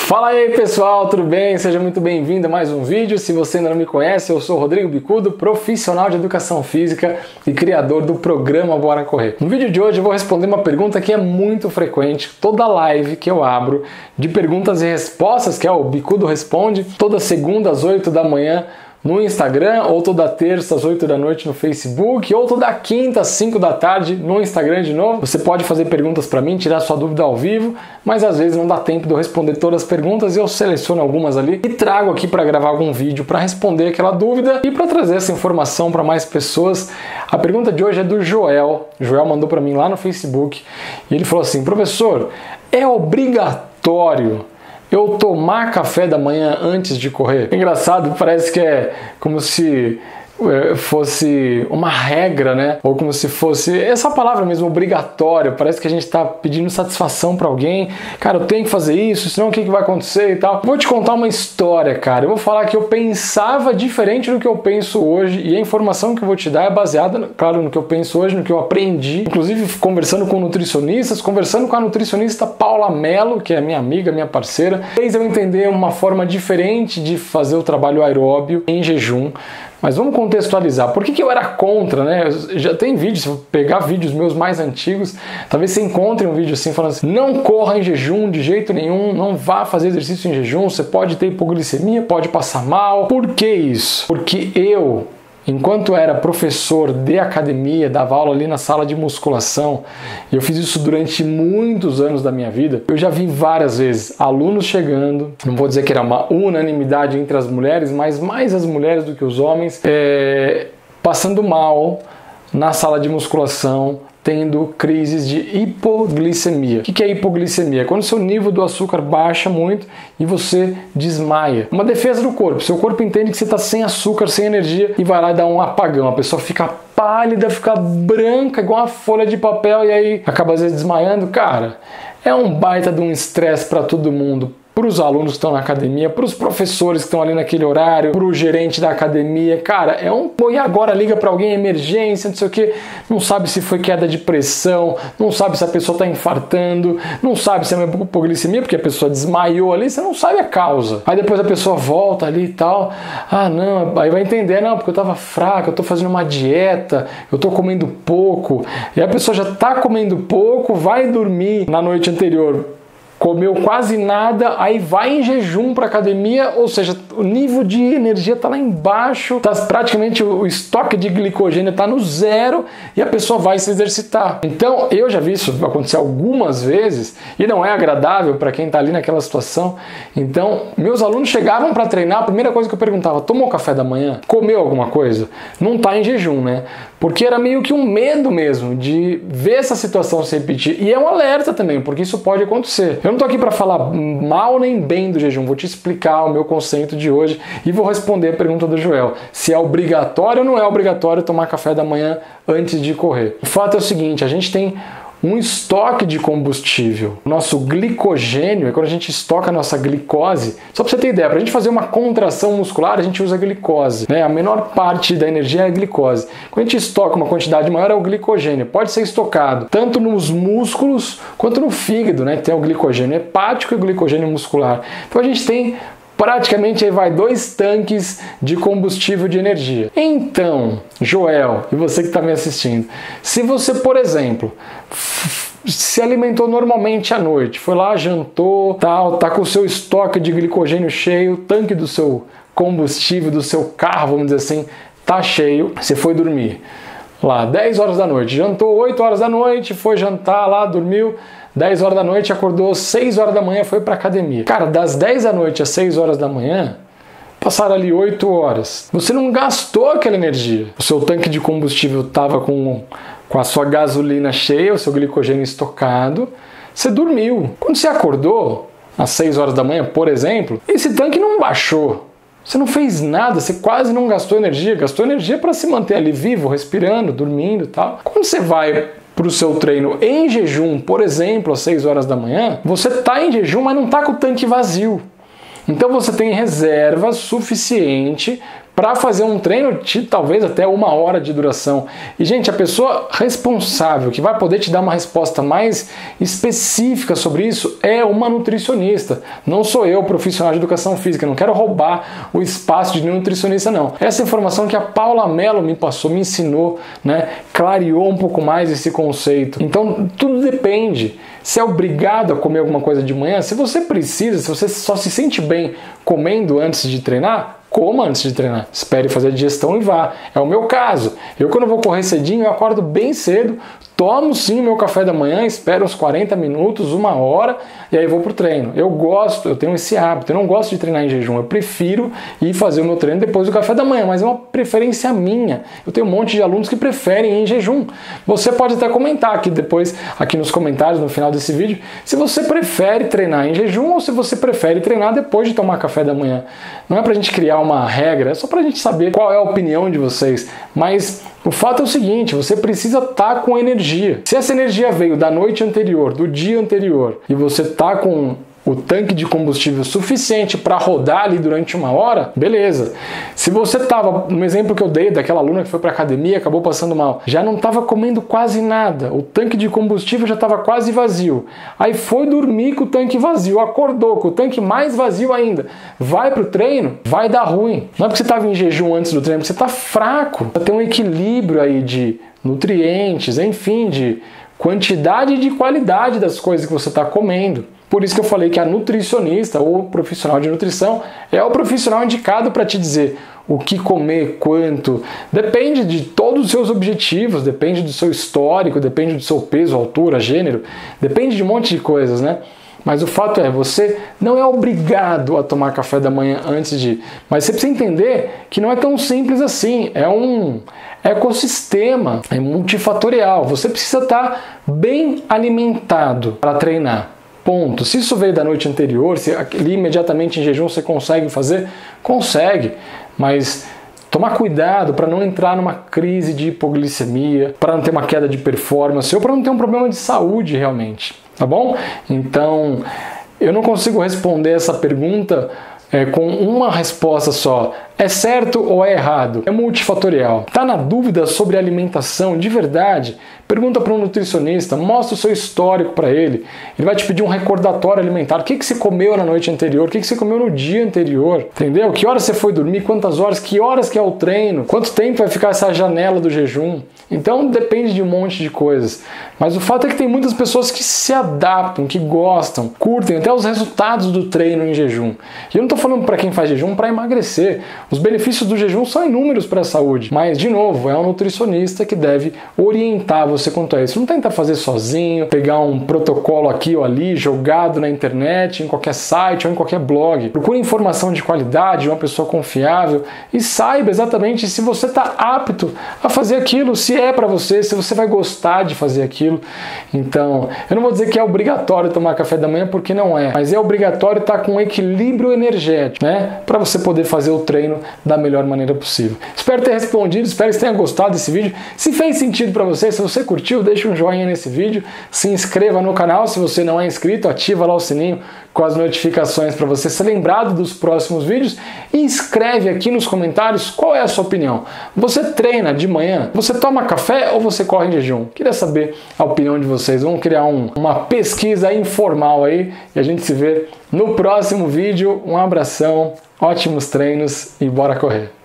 Fala aí pessoal, tudo bem? Seja muito bem-vindo a mais um vídeo. Se você ainda não me conhece, eu sou Rodrigo Bicudo, profissional de educação física e criador do programa Bora Correr. No vídeo de hoje eu vou responder uma pergunta que é muito frequente, toda live que eu abro de perguntas e respostas, que é o Bicudo Responde, toda segunda às 8 da manhã no Instagram, ou toda terça às 8 da noite no Facebook, ou toda quinta às 5 da tarde no Instagram de novo. Você pode fazer perguntas para mim, tirar sua dúvida ao vivo, mas às vezes não dá tempo de eu responder todas as perguntas e eu seleciono algumas ali e trago aqui para gravar algum vídeo para responder aquela dúvida e para trazer essa informação para mais pessoas. A pergunta de hoje é do Joel. O Joel mandou para mim lá no Facebook e ele falou assim: professor, é obrigatório eu tomar café da manhã antes de correr? Engraçado, parece que é como se fosse uma regra, né? Ou como se fosse essa palavra mesmo, obrigatório. Parece que a gente está pedindo satisfação para alguém. Cara, eu tenho que fazer isso, senão o que vai acontecer e tal. Vou te contar uma história, cara. Eu vou falar que eu pensava diferente do que eu penso hoje e a informação que eu vou te dar é baseada, claro, no que eu penso hoje, no que eu aprendi. Inclusive, conversando com nutricionistas, conversando com a nutricionista Paula Mello, que é minha amiga, minha parceira, fez eu entender uma forma diferente de fazer o trabalho aeróbio em jejum. Mas vamos contextualizar. Por que eu era contra, né? Já tem vídeos, se eu pegar vídeos meus mais antigos, talvez você encontre um vídeo assim, falando assim: não corra em jejum de jeito nenhum, não vá fazer exercício em jejum, você pode ter hipoglicemia, pode passar mal. Por que isso? Porque eu, enquanto era professor de academia, dava aula ali na sala de musculação, e eu fiz isso durante muitos anos da minha vida, eu já vi várias vezes alunos chegando, não vou dizer que era uma unanimidade entre as mulheres, mas mais as mulheres do que os homens, passando mal na sala de musculação, tendo crises de hipoglicemia. O que é hipoglicemia? É quando o seu nível do açúcar baixa muito e você desmaia. Uma defesa do corpo. Seu corpo entende que você está sem açúcar, sem energia e vai lá e dá um apagão. A pessoa fica pálida, fica branca, igual uma folha de papel e aí acaba às vezes desmaiando. Cara, é um baita de um estresse para todo mundo. Para os alunos que estão na academia, para os professores que estão ali naquele horário, para o gerente da academia. Cara, e agora liga para alguém, emergência, não sei o que, não sabe se foi queda de pressão, não sabe se a pessoa está infartando, não sabe se é uma hipoglicemia, porque a pessoa desmaiou ali, você não sabe a causa. Aí depois a pessoa volta ali e tal, não, aí vai entender, não, porque eu estava fraca, eu estou fazendo uma dieta, eu estou comendo pouco, e a pessoa já está comendo pouco, vai dormir na noite anterior, comeu quase nada, aí vai em jejum para academia, ou seja, o nível de energia está lá embaixo, praticamente o estoque de glicogênio está no zero e a pessoa vai se exercitar. Então, eu já vi isso acontecer algumas vezes e não é agradável para quem está ali naquela situação. Então, meus alunos chegavam para treinar, a primeira coisa que eu perguntava: tomou café da manhã? Comeu alguma coisa? Não está em jejum, né? Porque era meio que um medo mesmo de ver essa situação se repetir. E é um alerta também, porque isso pode acontecer. Eu não estou aqui para falar mal nem bem do jejum, vou te explicar o meu conceito de hoje e vou responder a pergunta do Joel: se é obrigatório ou não é obrigatório tomar café da manhã antes de correr. O fato é o seguinte: a gente tem um estoque de combustível. Nosso glicogênio é quando a gente estoca a nossa glicose. Só para você ter ideia, para a gente fazer uma contração muscular, a gente usa glicose, né? A menor parte da energia é a glicose. Quando a gente estoca uma quantidade maior, é o glicogênio. Pode ser estocado tanto nos músculos quanto no fígado, né? Tem o glicogênio hepático e o glicogênio muscular. Então a gente tem praticamente aí vai 2 tanques de combustível de energia. Então, Joel, e você que está me assistindo, se você, por exemplo, se alimentou normalmente à noite, foi lá, jantou, tal, tá com o seu estoque de glicogênio cheio, o tanque do seu combustível, do seu carro, vamos dizer assim, tá cheio, você foi dormir lá 10 horas da noite, jantou 8 horas da noite, foi jantar lá, dormiu 10 horas da noite, acordou 6 horas da manhã, foi para academia. Cara, das 10 da noite às 6 horas da manhã, passaram ali 8 horas. Você não gastou aquela energia. O seu tanque de combustível estava com a sua gasolina cheia, o seu glicogênio estocado. Você dormiu. Quando você acordou, às 6 horas da manhã, por exemplo, esse tanque não baixou. Você não fez nada, você quase não gastou energia para se manter ali vivo, respirando, dormindo e tal. Quando você vai para o seu treino em jejum, por exemplo, às 6 horas da manhã, você está em jejum, mas não está com o tanque vazio. Então você tem reserva suficiente para fazer um treino de talvez até 1 hora de duração. E, gente, a pessoa responsável que vai poder te dar uma resposta mais específica sobre isso é uma nutricionista. Não sou eu, profissional de educação física, não quero roubar o espaço de nutricionista, não. Essa informação que a Paula Mello me passou, me ensinou, né, clareou um pouco mais esse conceito. Então, tudo depende. Se é obrigado a comer alguma coisa de manhã, se você precisa, se você só se sente bem comendo antes de treinar, coma antes de treinar. Espere fazer a digestão e vá. É o meu caso. Eu, quando vou correr cedinho, eu acordo bem cedo, tomo sim o meu café da manhã, espero uns 40 minutos, 1 hora, e aí vou pro treino. Eu tenho esse hábito, eu não gosto de treinar em jejum, eu prefiro ir fazer o meu treino depois do café da manhã, mas é uma preferência minha. Eu tenho um monte de alunos que preferem ir em jejum. Você pode até comentar aqui depois, aqui nos comentários, no final desse vídeo, se você prefere treinar em jejum ou se você prefere treinar depois de tomar café da manhã. Não é pra gente criar uma regra, é só pra gente saber qual é a opinião de vocês. Mas o fato é o seguinte, você precisa estar com energia. Se essa energia veio da noite anterior, do dia anterior, e você está com o tanque de combustível suficiente para rodar ali durante 1 hora, beleza. Se você estava, no exemplo que eu dei daquela aluna que foi para academia e acabou passando mal, já não estava comendo quase nada, o tanque de combustível já estava quase vazio, aí foi dormir com o tanque vazio, acordou com o tanque mais vazio ainda, vai para o treino, vai dar ruim. Não é porque você estava em jejum antes do treino, porque você está fraco. Tem um equilíbrio aí de nutrientes, enfim, de quantidade e de qualidade das coisas que você está comendo. Por isso que eu falei que a nutricionista ou profissional de nutrição é o profissional indicado para te dizer o que comer, quanto. Depende de todos os seus objetivos, depende do seu histórico, depende do seu peso, altura, gênero, depende de um monte de coisas, né? Mas o fato é, você não é obrigado a tomar café da manhã antes de ir. Mas você precisa entender que não é tão simples assim. É um ecossistema, é multifatorial. Você precisa estar bem alimentado para treinar. Ponto. Se isso veio da noite anterior, se ali imediatamente em jejum você consegue fazer, consegue. Mas tomar cuidado para não entrar numa crise de hipoglicemia, para não ter uma queda de performance ou para não ter um problema de saúde realmente. Tá bom? Então, eu não consigo responder essa pergunta com uma resposta só. É certo ou é errado? É multifatorial. Tá na dúvida sobre alimentação de verdade? Pergunta para um nutricionista, mostra o seu histórico para ele. Ele vai te pedir um recordatório alimentar. O que você comeu na noite anterior? O que você comeu no dia anterior? Entendeu? Que horas você foi dormir? Quantas horas? Que horas que é o treino? Quanto tempo vai ficar essa janela do jejum? Então depende de um monte de coisas. Mas o fato é que tem muitas pessoas que se adaptam, que gostam, curtem até os resultados do treino em jejum. E eu não estou falando para quem faz jejum para emagrecer. Os benefícios do jejum são inúmeros para a saúde. Mas, de novo, é um nutricionista que deve orientar você quanto a isso. Não tenta fazer sozinho, pegar um protocolo aqui ou ali, jogado na internet, em qualquer site ou em qualquer blog. Procure informação de qualidade, de uma pessoa confiável e saiba exatamente se você está apto a fazer aquilo, se é para você, se você vai gostar de fazer aquilo. Então, eu não vou dizer que é obrigatório tomar café da manhã, porque não é, mas é obrigatório estar com um equilíbrio energético, né? Para você poder fazer o treino da melhor maneira possível. Espero ter respondido, espero que você tenha gostado desse vídeo. Se fez sentido para você, se você curtiu, deixa um joinha nesse vídeo, se inscreva no canal, se você não é inscrito, ativa lá o sininho com as notificações para você ser lembrado dos próximos vídeos e escreve aqui nos comentários qual é a sua opinião. Você treina de manhã? Você toma café ou você corre em jejum? Queria saber a opinião de vocês. Vamos criar uma pesquisa informal aí e a gente se vê no próximo vídeo. Um abração, ótimos treinos e bora correr!